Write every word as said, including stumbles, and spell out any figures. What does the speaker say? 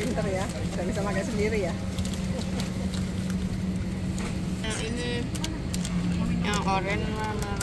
pinter ya, udah bisa makan sendiri ya. Yang ini yang oranye